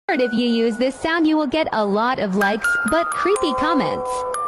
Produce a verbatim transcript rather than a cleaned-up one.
If you use this sound, you will get a lot of likes, but creepy comments.